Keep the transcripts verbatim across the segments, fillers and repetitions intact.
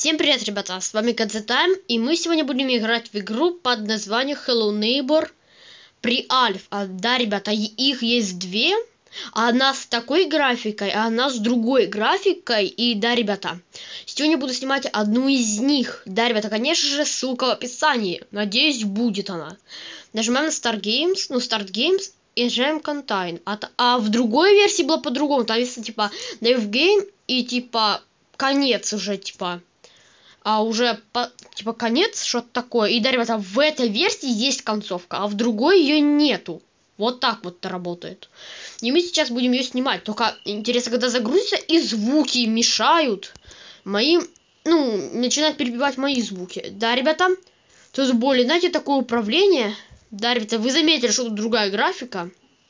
Всем привет, ребята, с вами Кадзетайм, и мы сегодня будем играть в игру под названием Hello Neighbor Pre-Alpha. А, да, ребята, их есть две, одна с такой графикой, а одна с другой графикой. И да, ребята, сегодня буду снимать одну из них. Да, ребята, конечно же, ссылка в описании, надеюсь, будет она. Нажимаем на Start Games, ну, Start Games, и нажимаем Contain. А, а в другой версии было по-другому, там есть, типа, Live Game и, типа, конец уже, типа... А уже, по, типа, конец, что-то такое. И да, ребята, в этой версии есть концовка, а в другой ее нету. Вот так вот это работает. И мы сейчас будем ее снимать. Только интересно, когда загрузится, и звуки мешают моим... Ну, начинают перебивать мои звуки. Да, ребята, тут более, знаете, такое управление. Да, ребята, вы заметили, что тут другая графика.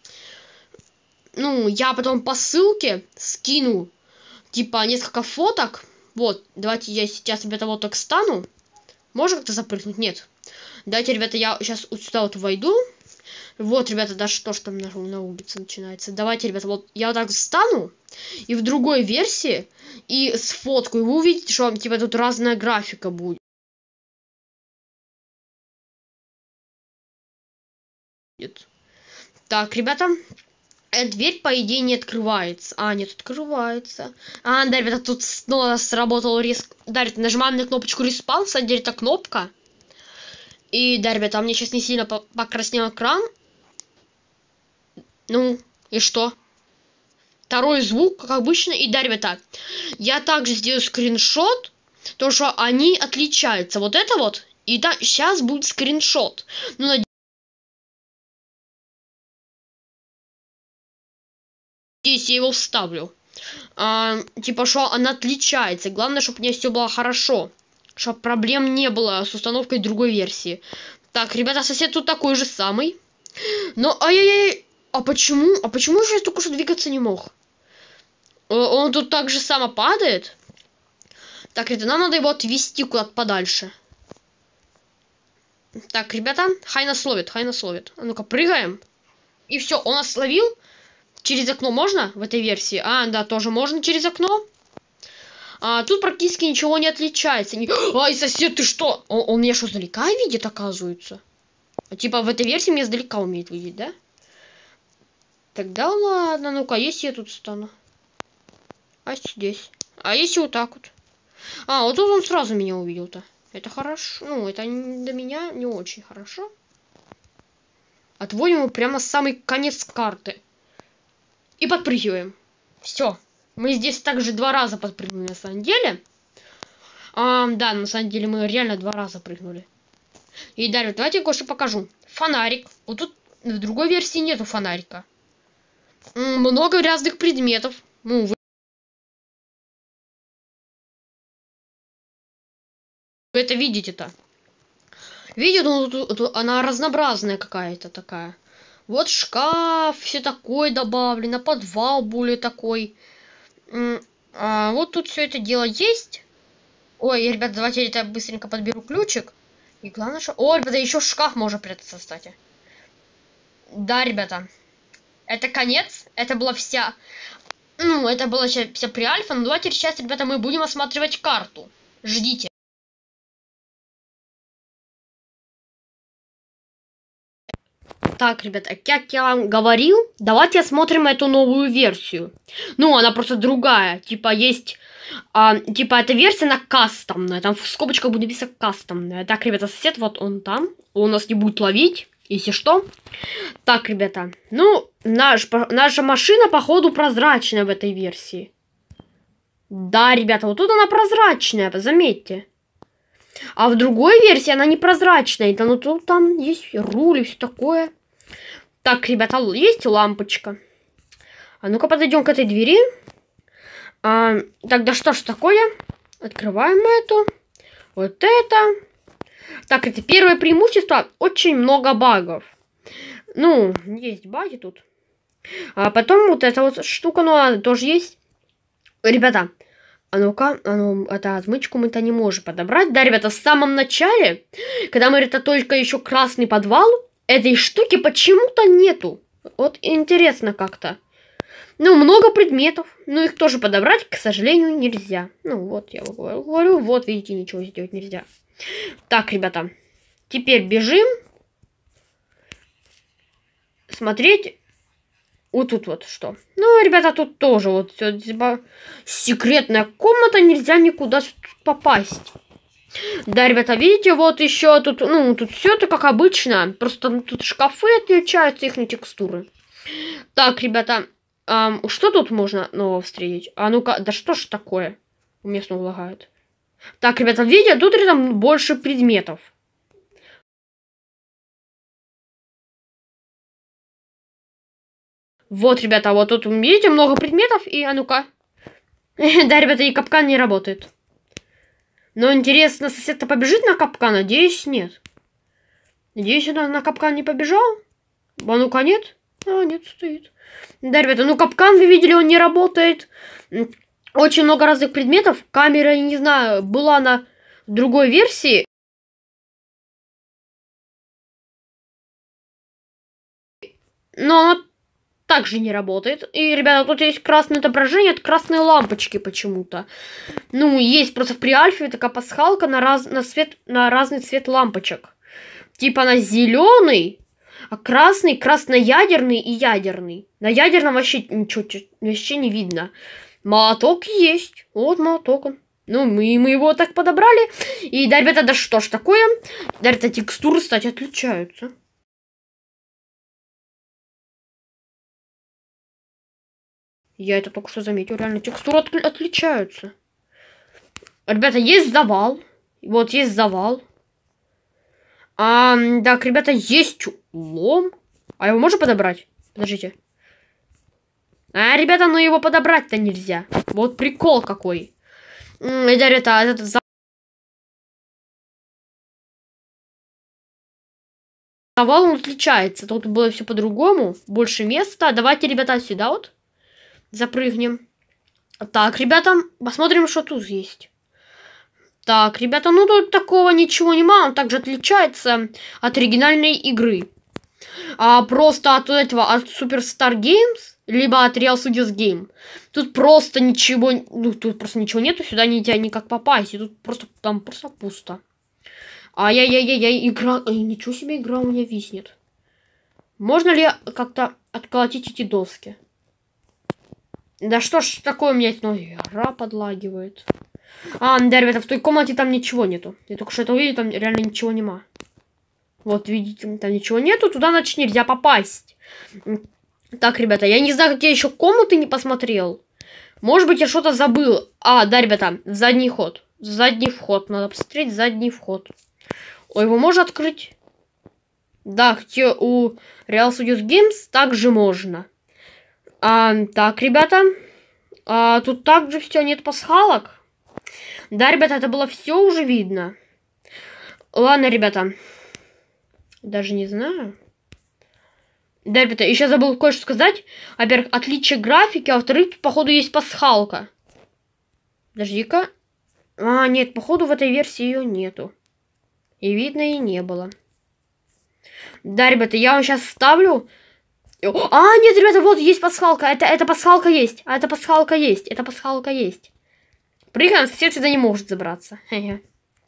Ну, я потом по ссылке скину, типа, несколько фоток. Вот, давайте я сейчас, ребята, вот так стану. Можно как-то запрыгнуть? Нет. Давайте, ребята, я сейчас вот сюда вот войду. Вот, ребята, даже то, что там на, на улице начинается. Давайте, ребята, вот я вот так встану. И в другой версии, и сфоткаю. И вы увидите, что, типа, тут разная графика будет. Так, ребята. Дверь, по идее, не открывается. А, нет, открывается. А, да, ребята, тут снова сработал риск. Да, ребята, нажимаем на кнопочку респаун. На самом деле, это кнопка. И, да, ребята, у меня сейчас не сильно покраснел экран. Ну, и что? Второй звук, как обычно. И, да, ребята, я также сделаю скриншот. То, что они отличаются. Вот это вот. И да, сейчас будет скриншот. Ну, надеюсь, здесь я его вставлю. А, типа, что она отличается. Главное, чтобы у меня все было хорошо. Чтобы проблем не было с установкой другой версии. Так, ребята, сосед тут такой же самый. Но, ай-яй-яй. А почему? А почему же я только что двигаться не мог? Он тут так же само падает. Так, ребята, нам надо его отвести куда-то подальше. Так, ребята, хай нас ловит, хай нас ловит. А ну-ка, прыгаем. И все, он нас словил. Через окно можно в этой версии? А, да, тоже можно через окно. А, тут практически ничего не отличается. Не... Ай, сосед, ты что? Он, он меня что, сдалека видит, оказывается? А, типа в этой версии меня сдалека умеет видеть, да? Тогда ладно, ну-ка, если я тут стану. А здесь? А если вот так вот? А, вот тут он сразу меня увидел-то. Это хорошо. Ну, это для меня не очень хорошо. Отводим его прямо с самый конец карты. И подпрыгиваем. Все. Мы здесь также два раза подпрыгнули на самом деле. А, да, на самом деле мы реально два раза прыгнули. И далее, давайте кое-что покажу. Фонарик. Вот тут в другой версии нету фонарика. Много разных предметов. Ну, вы Вы это видите-то? Видите, ну, тут, тут она разнообразная какая-то такая. Вот шкаф, все такое добавлено, подвал более такой. А вот тут все это дело есть. Ой, ребята, давайте я быстренько подберу ключик. И главное, что... О, ребята, еще шкаф можно прятаться, кстати. Да, ребята. Это конец. Это была вся... Ну, это была вся, вся pre-альфа. Но давайте сейчас, ребята, мы будем осматривать карту. Ждите. Так, ребята, как я вам говорил, давайте осмотрим эту новую версию. Ну, она просто другая. Типа, есть... А, типа, эта версия, она кастомная. Там в скобочках будет написано кастомная. Так, ребята, сосед, вот он там. Он нас не будет ловить, если что. Так, ребята. Ну, наш, наша машина, походу, прозрачная в этой версии. Да, ребята, вот тут она прозрачная, заметьте. А в другой версии она непрозрачная. Это, ну, тут там есть руль и все такое. Так, ребята, есть лампочка. А ну-ка подойдем к этой двери. А, тогда что ж такое? Открываем эту. Вот это. Так, это первое преимущество. Очень много багов. Ну, есть баги тут. А потом вот эта вот штука, ну, она тоже есть. Ребята, а ну-ка, а ну, это отмычку мы-то не можем подобрать. Да, ребята, в самом начале, когда мы это только еще красный подвал, этой штуки почему-то нету. Вот интересно как-то. Ну, много предметов. Ну, их тоже подобрать, к сожалению, нельзя. Ну, вот, я говорю, вот, видите, ничего сделать нельзя. Так, ребята, теперь бежим. Смотреть. Вот тут вот что. Ну, ребята, тут тоже вот все, типа, секретная комната, нельзя никуда попасть. Да, ребята, видите, вот еще тут, ну, тут все это как обычно. Просто тут шкафы отличаются, их на текстуры. Так, ребята, эм, что тут можно нового встретить? А ну-ка, да что ж такое? У меня снова лагает. Так, ребята, видите, тут рядом больше предметов. Вот, ребята, вот тут, видите, много предметов, и, а ну-ка. Да, ребята, и капкан не работает. Но интересно, сосед-то побежит на капкан? Надеюсь, нет. Надеюсь, он на капкан не побежал? А ну-ка, нет? А, нет, стоит. Да, ребята, ну капкан, вы видели, он не работает. Очень много разных предметов. Камера, я не знаю, была на другой версии. Но она также не работает. И, ребята, тут есть красное отображение от красной лампочки почему-то. Ну, есть просто в преальфе такая пасхалка на, раз, на, цвет, на разный цвет лампочек. Типа на зеленый, а красный, красноядерный и ядерный. На ядерном вообще ничего вообще не видно. Молоток есть. Вот молоток он. Ну, мы, мы его так подобрали. И, да, ребята, да что ж такое? Да, это текстуры, кстати, отличаются. Я это только что заметил. Реально, текстуры от, отличаются. Ребята, есть завал. Вот, есть завал. А, так, ребята, есть лом. А его можно подобрать? Подождите. А, ребята, ну его подобрать-то нельзя. Вот прикол какой. Это, ребята, этот завал, он отличается. Тут было все по-другому. Больше места. Давайте, ребята, сюда вот запрыгнем. Так, ребята, посмотрим, что тут есть. Так, ребята, ну тут такого ничего нема. Он также отличается от оригинальной игры. А просто от этого, от Superstar Games, либо от Real Studios Game. Тут просто ничего, ну тут просто ничего нету, сюда нельзя никак попасть. И тут просто, там просто пусто. Ай-яй-яй-яй, игра, ай, ничего себе, игра у меня виснет. Можно ли как-то отколотить эти доски? Да что ж такое, у меня ну, игра подлагивает. А, да, ребята, в той комнате там ничего нету. Я только что это увидел, там реально ничего нема. Вот, видите, там ничего нету, туда, значит, нельзя попасть. Так, ребята, я не знаю, какие еще комнаты не посмотрел. Может быть, я что-то забыл. А, да, ребята, задний ход. Задний вход, надо посмотреть задний вход. Ой, его можно открыть? Да, где у Real Studios Games также можно. А, так, ребята, а, тут также все, нет пасхалок. Да, ребята, это было все уже видно. Ладно, ребята. Даже не знаю. Да, ребята, еще забыл кое-что сказать. Во-первых, отличие графики, а во-вторых, походу, есть пасхалка. Подожди-ка. А, нет, походу, в этой версии ее нету. И видно, и не было. Да, ребята, я вам сейчас ставлю... А, нет, ребята, вот есть пасхалка. Это, это пасхалка есть. А это пасхалка есть. Это пасхалка есть. Прыгаем, сосед сюда не может забраться. Хе-хе.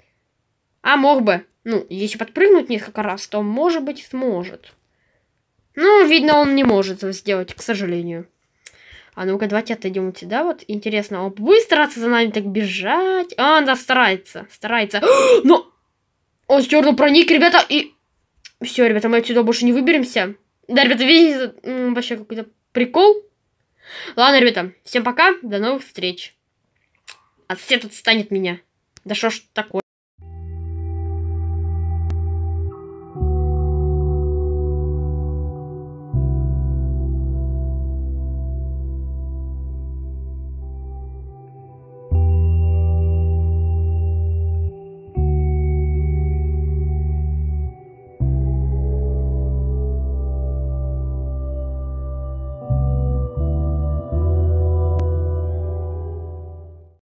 А мог бы. Ну, если подпрыгнуть несколько раз, то, может быть, сможет. Ну, видно, он не может это сделать, к сожалению. А ну-ка, давайте отойдем сюда. Вот, интересно, он будет стараться за нами так бежать? А, да, старается. Старается. Но он стернул проник, ребята, и... Все, ребята, мы отсюда больше не выберемся. Да, ребята, видите, вообще какой-то прикол. Ладно, ребята, всем пока, до новых встреч. А сосед отстанет меня. Да что ж такое?